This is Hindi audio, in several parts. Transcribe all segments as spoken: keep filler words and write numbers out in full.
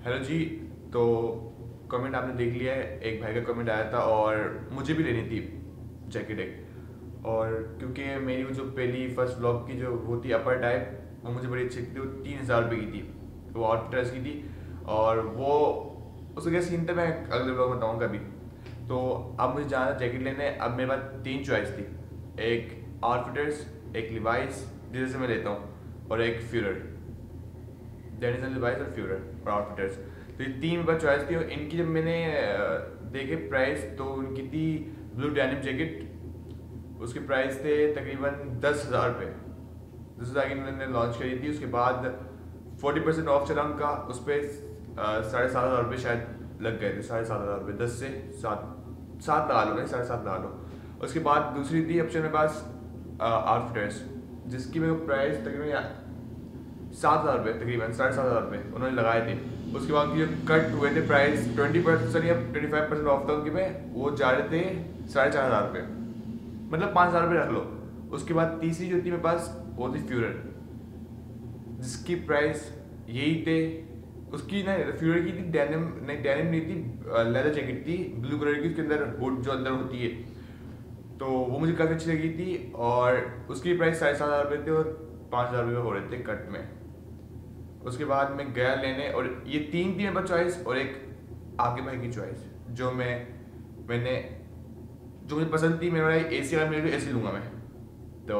हेलो जी। तो कमेंट आपने देख लिया है, एक भाई का कमेंट आया था और मुझे भी लेनी थी जैकेट एक। और क्योंकि मेरी वो जो पहली फर्स्ट ब्लॉग की जो वो थी अपर टाइप, वो मुझे बड़ी अच्छी थी। वो तीन हज़ार रुपये की थी, वो आउटफिटर्स की थी। और वो उसका क्या सीन था मैं अगले ब्लॉग में बताऊँगा अभी। तो अब मुझे जाना जैकेट लेने। अब मेरे पास तीन चॉइस थी, एक आउटफिटर्स, एक लिवाइस जिसे से मैं लेता हूँ, और एक फ्यूरर। डेनिसन, लिवाइस और फ्यूरर और आउटफिटर्स। तो ये तीन बार चॉइस थी। और इनकी जब मैंने देखे प्राइस, तो उनकी थी ब्लू डेनिम जैकेट, उसके प्राइस थे तकरीबन दस हज़ार रुपये। दस हज़ार की मैंने लॉन्च करी थी। उसके बाद फोर्टी परसेंट ऑफ चला उनका, उस पर साढ़े सात हज़ार रुपये शायद लग गए थे। साढ़े सात हज़ार रुपये, दस से सात सात लगा लो, नहीं साढ़े सात लगा लो। उसके बाद दूसरी थी ऑप्शन मेरे पास आउटफिटर्स, जिसकी मेरे को प्राइस तकरीबन सात हज़ार रुपये, तकरीबन साढ़े सात हज़ार रुपये उन्होंने लगाए थे। उसके बाद उनकी जब कट हुए थे प्राइस ट्वेंटी परसेंट या ट्वेंटी फाइव परसेंट ऑफ था उनके पे, वो जा रहे थे साढ़े चार हज़ार रुपये, मतलब पाँच हज़ार रुपये रख लो। उसके बाद तीसरी जो थी मेरे पास वो थी फ्यूरर, जिसकी प्राइस यही थे। उसकी ना फ्यूरर की थी डेनिम, नहीं डेनिम नहीं थी, लेदर जैकेट थी ब्लू कलर की, उसके अंदर हुड जो अंदर होती है, तो वो मुझे काफ़ी अच्छी लगी थी। और उसकी प्राइस साढ़े सात हज़ार रुपये थे और पाँच हज़ार रुपये हो रहे थे कट में। उसके बाद मैं गया लेने, और ये तीन थी मेरे पास चॉइस, और एक आपके भाई की चॉइस जो मैं मैंने जो मुझे पसंद थी। मेरा ए सी अगर मेरे ए सी लूँगा मैं, तो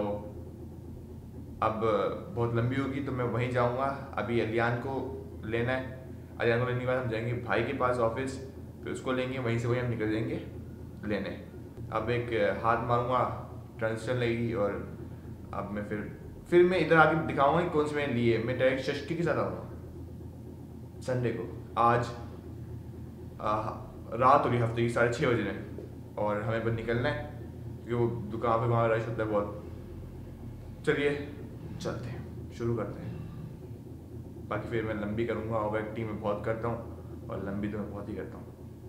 अब बहुत लंबी होगी तो मैं वहीं जाऊँगा। अभी अलियान को लेना है, अलियान को लेने के बाद हम जाएंगे भाई के पास ऑफिस, फिर उसको लेंगे, वहीं से वहीं हम निकल जाएंगे लेने। अब एक हाथ मारूँगा, ट्रांजिशन लगेगी, और अब मैं फिर फिर मैं इधर आके दिखाऊंगा कि कौन से मैंने लिए। मैं डायरेक्ट शशकी के साथ आऊँगा संडे को। आज आ, रात हो गई हफ्ते की, साढ़े छः बजे में, और हमें बस निकलना है क्योंकि वो दुकान पे वहाँ रश होता है बहुत। चलिए चलते हैं, शुरू करते हैं। बाकी फिर मैं लंबी करूँगा, ओवर एक्टिंग में बहुत करता हूँ और लंबी तो मैं बहुत ही करता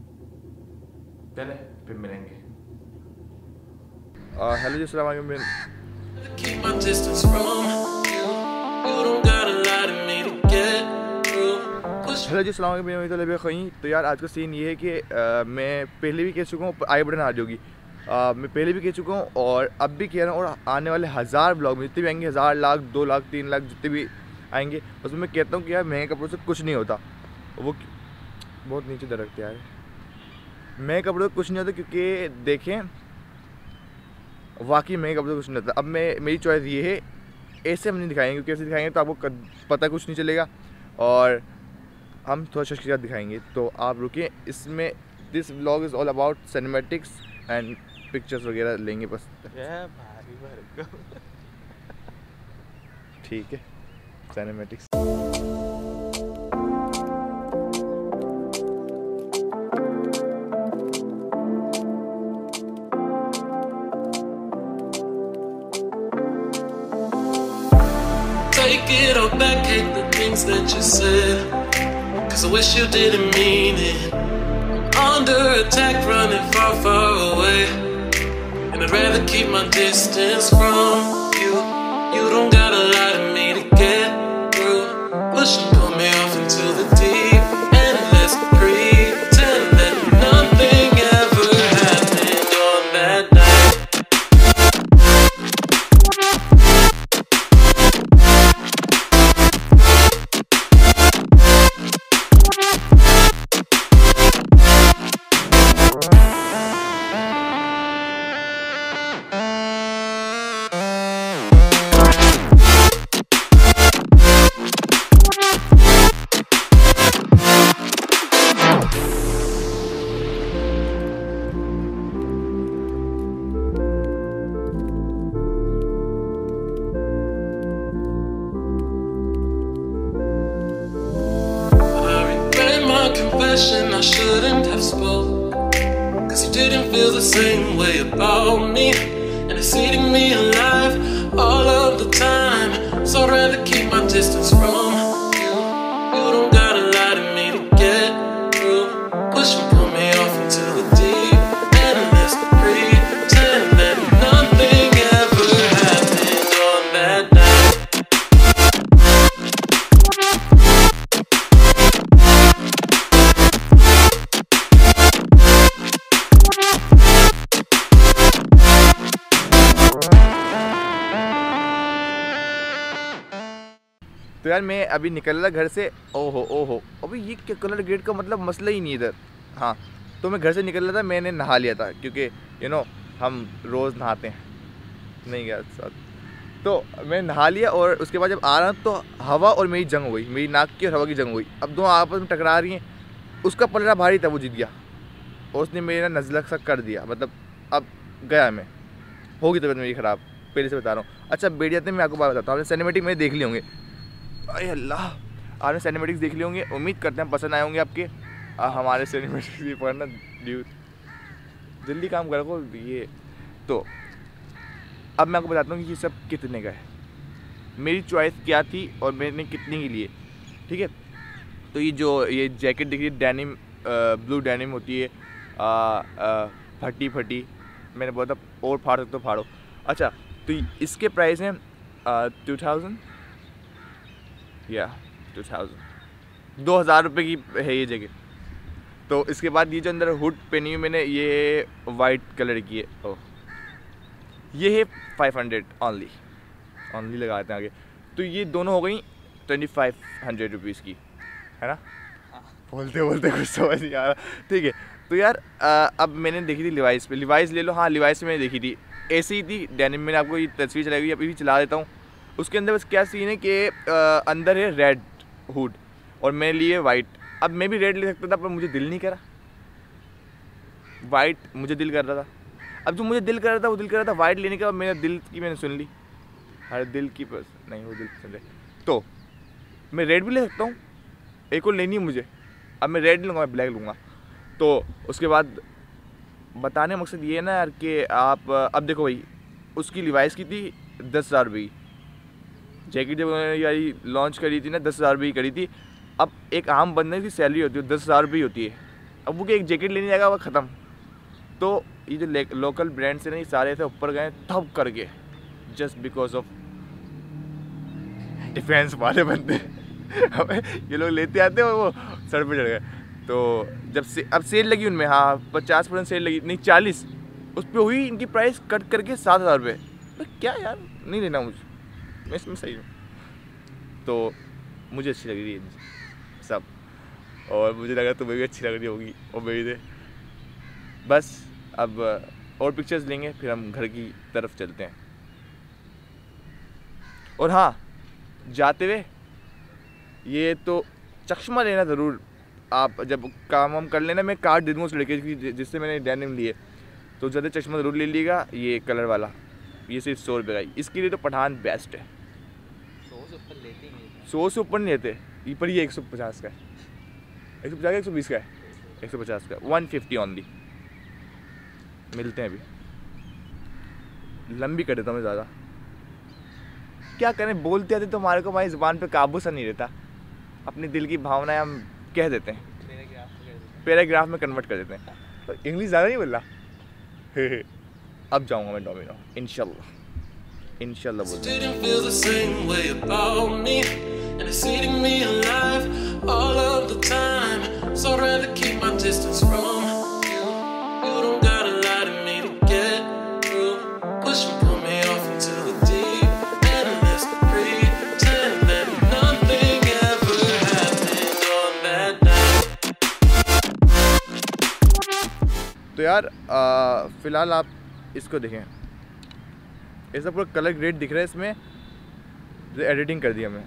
हूँ। चले फिर मिलेंगे। हेलो जी, अस्सलाम वालेकुम। Keep my distance from you. You don't got a lot of me to get through. Hello ji, अस्सलाम वालेकुम। मैं तो खई। तो यार आज का सीन ये है कि आ, मैं पहले भी कह चुका हूँ आई बटन आ जाओगी। मैं पहले भी कह चुका हूँ और अब भी कह रहा हूँ, और आने वाले हज़ार ब्लॉग में जितने भी आएंगे, हज़ार, लाख, दो लाख, तीन लाख जितने भी आएंगे, उसमें मैं कहता हूँ कि यार महंगे कपड़ों से कुछ नहीं होता। वो बहुत नीचे दरख्त यार, महंगे कपड़ों से कुछ नहीं होता, क्योंकि देखें वाकई महंगे कपड़े कुछ नहीं होता। अब मैं मेरी चॉइस ये है, ऐसे हम नहीं दिखाएंगे, क्योंकि ऐसे दिखाएंगे तो आपको पता कुछ नहीं चलेगा, और हम थोड़ा शश के साथ दिखाएंगे। तो आप रुकिए, इसमें this vlog is all about cinematics and pictures वगैरह लेंगे बस। ठीक है, cinematics. Take it all back, hate the things that you said, cause I wish you didn't mean it. I'm under attack, running far, far away, and I'd rather keep my distance from you. You don't got a lot of me to get through. Push and pull me off into the deep end, let's pretend that nothing ever happened on that night. I shouldn't have spoke, cause you didn't feel the same way about me, and it's eating me alive all of the time. So I'd rather keep my distance from you. You don't got a lot of me to get through. Push and pull me off into the deep end, let's pretend that nothing ever happened on that night. तो यार मैं अभी निकल रहा घर से, ओहो ओहो अभी ये क्या कलर ग्रेड का मतलब मसला ही नहीं इधर। हाँ तो मैं घर से निकल रहा था, मैंने नहा लिया था क्योंकि यू नो हम रोज़ नहाते हैं, नहीं गया साथ, तो मैं नहा लिया और उसके बाद जब आ रहा तो हवा और मेरी जंग हो गई, मेरी नाक की और हवा की जंग हो गई। अब दोनों आपस में टकरा रही हैं, उसका पलड़ा भारी था, वो जीत गया और उसने मेरा नज़ला सा कर दिया, मतलब अब गया मैं, होगी तबीयत मेरी ख़राब, पहले से बता रहा हूँ। अच्छा बैठ जाते हैं, मैं आपको बात बताता हूँ। आपने सिनेमेटिक में देख लिए होंगे, अरे अल्लाह आपने सिनेमेटिक्स देख लिए होंगे, उम्मीद करते हैं पसंद आए होंगे आपके। आ, हमारे सिनेमेटिक्स भी पढ़ना ड्यूट, जल्दी काम करो ये। तो अब मैं आपको बताता हूँ कि ये सब कितने का है, मेरी चॉइस क्या थी और मैंने कितने की लिए, ठीक है। तो ये जो ये जैकेट दिख रही है डेनिम, ब्लू डेनिम होती है, आ, आ, फटी फटी, मैंने बोला था और फाड़ सकते हो फाड़ो। अच्छा तो इसके प्राइस हैं टू थाउजेंड या टू थाउजेंड दो हज़ार रुपये की है ये जैकेट। तो इसके बाद ये जो अंदर हुड पहनी हुई मैंने, ये वाइट कलर की है, ओह ये है फाइव हंड्रेड ऑनली, ऑनली लगाते हैं आगे। तो ये दोनों हो गई ट्वेंटी फाइव हंड्रेड रुपीज़ की, है ना। बोलते बोलते कुछ समझ नहीं आ रहा, ठीक है। तो यार आ, अब मैंने देखी थी लिवाइस पे, लिवाइस ले लो, हाँ लिवाइस में मैंने देखी थी, ऐसी ही थी डेनिम। मैंने आपको ये तस्वीर चलाई हुई, अभी भी चला देता हूँ। उसके अंदर बस क्या सीन है कि अंदर है रेड हुड और मैंने लिए वाइट। अब मैं भी रेड ले सकता था पर मुझे दिल नहीं करा, वाइट मुझे दिल कर रहा था। अब जो मुझे दिल कर रहा था वो दिल कर रहा था वाइट लेने का, मेरा दिल की मैंने सुन ली, हर दिल की बस नहीं वो दिल सुन ले। तो मैं रेड भी ले सकता हूँ, एक और लेनी है मुझे, अब मैं रेड लूँगा, मैं ब्लैक लूँगा। तो उसके बाद बताने का मकसद ये है ना यार कि आप अब देखो भाई, उसकी लिवाइस की थी दस हज़ार रुपये की जैकेट, जब उन्होंने यारी लॉन्च करी थी ना दस हज़ार रुपये की करी थी। अब एक आम बंदे की सैलरी होती है दस हज़ार रुपये होती है, अब वो कि एक जैकेट लेने जाएगा वो ख़त्म। तो ये जो लोकल ब्रांड्स हैं ना, ये सारे ऐसे ऊपर गए थप करके, जस्ट बिकॉज ऑफ डिफेंस वाले बंदे ये लोग लेते आते हैं और वो सर पे चढ़ गए। तो जब से अब सेल लगी उनमें, हाँ पचास परसेंट सेल लगी, नहीं चालीस, उस पर हुई इनकी प्राइस कट करके सात हज़ार रुपये। तो क्या यार नहीं लेना मुझे, मैं इसमें सही हूँ। तो मुझे अच्छी लग रही है सब, और मुझे लगा तुम्हें भी अच्छी लग रही होगी, और मेरी दे बस। अब और पिक्चर्स लेंगे फिर हम घर की तरफ चलते हैं। और हाँ जाते हुए ये तो चश्मा लेना ज़रूर, आप जब काम वाम कर लेना, मैं कार्ड दे दूँगा उस लड़के की जिससे मैंने डेनिम लिए, तो ज़्यादा चश्मा ज़रूर ले लीजिएगा, ये कलर वाला, ये सिर्फ सौ रुपये का। इसके लिए तो पठान बेस्ट है, सौ से ऊपर लेते ही नहीं, सौ से ऊपर नहीं लेते ये, पर ये एक सौ पचास का है, एक सौ पचास का एक सौ बीस का है, एक सौ पचास का, वन फिफ्टी ऑनली मिलते हैं। अभी लंबी कर देता हूँ मैं ज़्यादा, क्या करें, बोलते आते तो हमारे को हमारी ज़ुबान पे काबू सा नहीं रहता, अपने दिल की भावनाएं हम कह देते हैं, पैराग्राफ में कन्वर्ट कर देते हैं। तो इंग्लिश ज़्यादा नहीं बोल रहा अब जाऊँगा मैं डोमिनो इंशाल्लाह, इंशाल्लाह बोल। तो यार फ़िलहाल आप इसको देखें, ऐसा पूरा कलर ग्रेड दिख रहा है इसमें, जो एडिटिंग कर दिया मैं।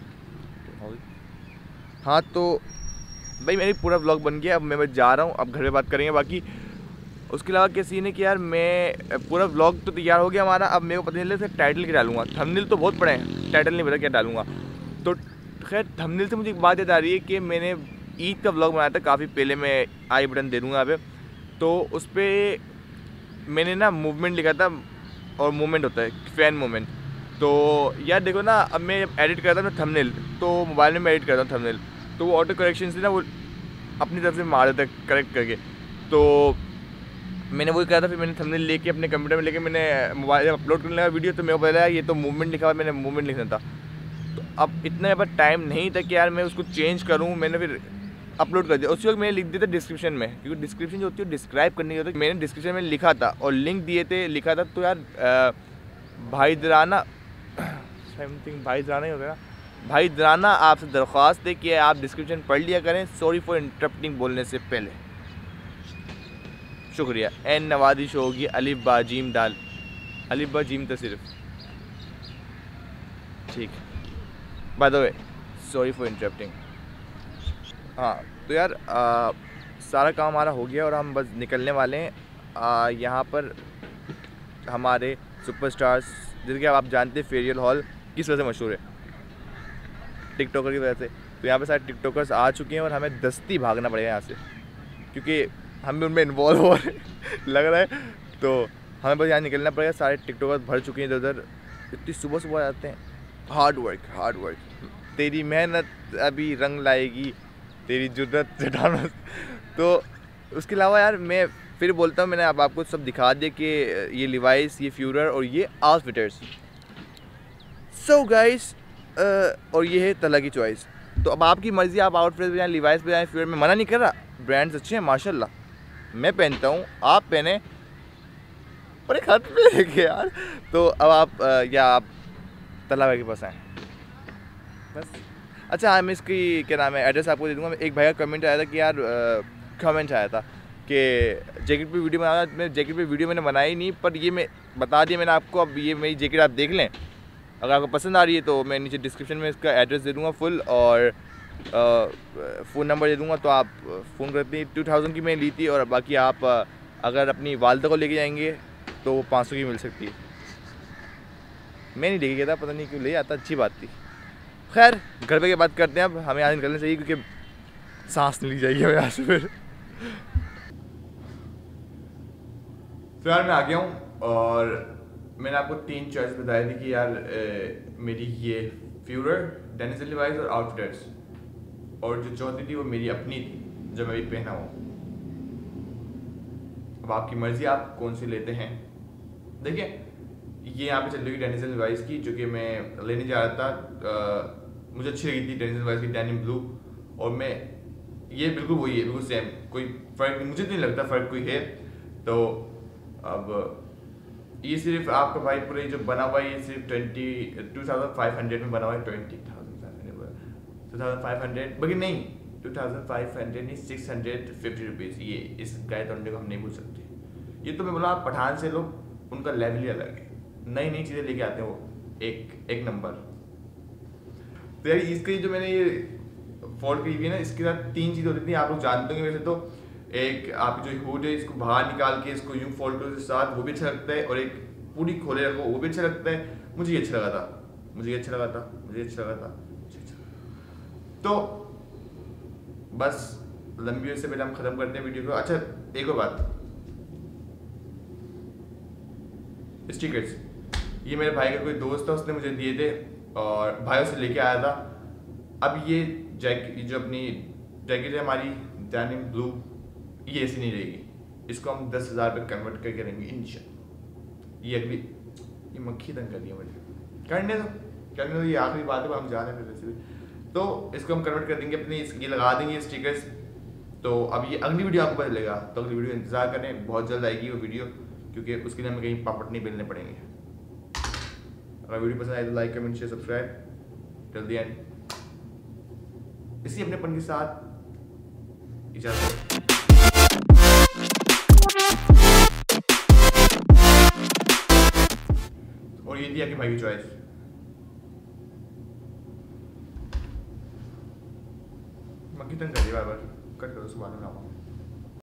हाँ तो भाई मेरी पूरा व्लॉग बन गया, अब मैं बस जा रहा हूँ, अब घर में बात करेंगे बाकी। उसके अलावा क्या सीन है कि यार मैं पूरा व्लॉग तो तैयार हो गया हमारा, अब मेरे को पता नहीं चला टाइटल क्या डालूंगा, थंबनेल तो बहुत बड़े हैं, टाइटल नहीं पता क्या डालूंगा। तो खैर थंबनेल से मुझे एक बात याद आ रही है कि मैंने ईद का व्लॉग बनाया था काफ़ी पहले, मैं आई बटन दे दूँगा यहाँ पे, तो उस पर मैंने ना मूवमेंट लिखा था, और मूवमेंट होता है फ़ैन मूवमेंट। तो यार देखो ना, अब मैं एडिट करता हूँ थंबनेल, तो मोबाइल में मैं एडिट करता हूँ थंबनेल, तो वो ऑटो करेक्शन से ना वो अपनी तरफ से मार देता है करेक्ट करके। तो मैंने वही कहा था, फिर मैंने थंबनेल लेके अपने कंप्यूटर में लेके मैंने मोबाइल अपलोड करने लगा वीडियो, तो मेरे को पता ये तो मूवमेंट लिखा हुआ, मैंने मूवमेंट लिखना था। तो अब इतना यहाँ पर टाइम नहीं था कि यार मैं उसको चेंज करूँ, मैंने फिर अपलोड कर दिया। उसी वक्त मैंने लिख दिया था डिस्क्रिप्शन में, क्योंकि डिस्क्रिप्शन जो होती है डिस्क्राइब करने की होती है, मैंने डिस्क्रिप्शन में लिखा था और लिंक दिए थे, लिखा था। तो यार भाई दराना समथिंग भाई दराना ही होता है ना, भाई दराना आपसे दरख्वास्त है कि आप डिस्क्रिप्शन पढ़ लिया करें सॉरी फॉर इंटरप्टिंग बोलने से पहले। शुक्रिया। एन नवादिश होगी अलिफ बा जीम दाल, अलिफ बा जीम तो सिर्फ, ठीक। By the way sorry for interrupting. हाँ तो यार आ, सारा काम हमारा हो गया और हम बस निकलने वाले हैं। यहाँ पर हमारे सुपरस्टार्स, जैसे कि आप जानते हैं फेरियल हॉल किस वजह से मशहूर है, टिकटॉकर की वजह से। तो यहाँ पे सारे टिकटॉकर्स आ चुके हैं और हमें दस्ती भागना पड़ेगा यहाँ से, क्योंकि हम भी उनमें इन्वॉल्व हो रहे लग रहा है। तो हमें बस यहाँ निकलना पड़ेगा। सारे टिकटॉकर्स भर चुके हैं इधर उधर, इतनी सुबह सुबह आते हैं। हार्ड वर्क हार्ड वर्क, तेरी मेहनत अभी रंग लाएगी, तेरी जुर्रत चटाना। तो उसके अलावा यार मैं फिर बोलता हूँ, मैंने अब आपको सब दिखा दिया कि ये लिवाइस, ये फ्यूरर और ये आउटफिटर्स। सो गाइस और ये है तला की चॉइस। तो अब आपकी मर्ज़ी, आप आउटफिट पे जाएँ, लिवाइस पे जाएँ, फ्यूरर में मना नहीं कर रहा, ब्रांड्स अच्छे हैं माशाल्लाह, मैं पहनता हूँ, आप पहने, पर एक हद पे लेके यार। तो अब आप आ, या आप तला भाई के पास आएँ बस। अच्छा हाँ, मैं इसकी क्या नाम है एड्रेस आपको दे दूँगा। एक भाई का कमेंट आया था कि यार कमेंट आया था कि जैकेट पे वीडियो बनाना, मैं जैकेट पे वीडियो मैंने बनाई नहीं, पर ये मैं बता दिया मैंने आपको। अब ये मेरी जैकेट आप देख लें, अगर आपको पसंद आ रही है तो मैं नीचे डिस्क्रिप्शन में इसका एड्रेस दे दूँगा फुल, और फ़ोन नंबर दे दूँगा, तो आप फ़ोन करते हैं। टू थाउजेंड की मैं ली थी, और बाकी आप अगर अपनी वालदा को लेके जाएंगे तो वो पाँच सौ की मिल सकती है। मैं नहीं लेके गया था, पता नहीं क्यों ले आता, अच्छी बात थी। खैर घर पे की बात करते हैं, अब हमें यहाँ निकलना चाहिए क्योंकि सांस नहीं ली जाएगी हमें यहाँ से फिर। तो यार मैं आ गया हूँ, और मैंने आपको तीन चॉइस बताई थी कि यार ए, मेरी ये फ्यूरर, डेनिस लिवाइस और आउटफिटर्स, और जो चौथी थी वो मेरी अपनी थी जो मैं भी पहना हूँ। अब आपकी मर्जी आप कौन सी लेते हैं। देखिए ये यहाँ पे चल रही है डेनिस लिवाइस की, जो कि मैं लेने जा रहा था। आ, मुझे अच्छी लगी थी डेनिस लिवाइस की डेनिम ब्लू, और मैं ये बिल्कुल वही है, बिल्कुल सेम, कोई फ़र्क मुझे नहीं लगता फ़र्क कोई है। तो अब ये सिर्फ आपका भाई पूरे जो बना हुआ है, ये सिर्फ twenty two thousand five hundred में बना हुआ है। Twenty thousand five hundred two thousand five hundred बल्कि नहीं, टू थाउजेंड फाइव हंड्रेड नहीं, सिक्स हंड्रेड फिफ्टी रुपीज़। ये इस गाय तोड़ने को हम नहीं भूल सकते। ये तो मैं बोला, आप पठान से लोग, उनका लेवल ही अलग है, नई नई चीज़ें लेके आते हैं वो, एक एक नंबर। तो यार इसकी जो मैंने ये फोल्ड की हुई है ना, इसके साथ तीन चीज़ होती थी, आप लोग जानते होंगे वैसे तो। एक आप जो हुड है, इसको बाहर निकाल के इसको यूं फोल्ड करो के साथ, वो भी अच्छा लगता है, और एक पूरी खोले रखो, वो भी अच्छा लगता है। मुझे ये अच्छा लगा था, मुझे ये अच्छा लगा था, मुझे अच्छा लगा था, मुझे अच्छा। तो बस लंबी से पहले हम ख़त्म करते हैं वीडियो को। अच्छा एक और बात, स्टिकर्स, ये मेरे भाई का कोई दोस्त था, उसने मुझे दिए थे और भाई से लेके आया था। अब ये जैकेट, जो अपनी जैकेट है हमारी डेनिम ब्लू, ये ऐसी नहीं रहेगी, इसको हम दस हज़ार पे कन्वर्ट करके रहेंगे इंशाल्लाह। ये अगली, ये मक्खी तंग कर दिया मुझे, करने दो करने दो, ये आखिरी बात है, हम जा रहे हैं फिर वैसे भी। तो इसको हम कन्वर्ट कर देंगे अपनी, ये लगा देंगे स्टिकर्स। तो अब ये अगली वीडियो आपको पता चलेगा, तो अगली वीडियो इंतजार करें, बहुत जल्द आएगी वो वीडियो, क्योंकि उसके लिए हमें कहीं पापड़ नहीं बेलने पड़ेंगे। अगर वीडियो पसंद आए तो like comment share subscribe till the end. इसी अपनेपन के साथ इजाजत। और ये थी आपके भाई की चॉइस। मक्खी तंग कर दिया बार बार, कट करो, सुबह में लाऊंगा।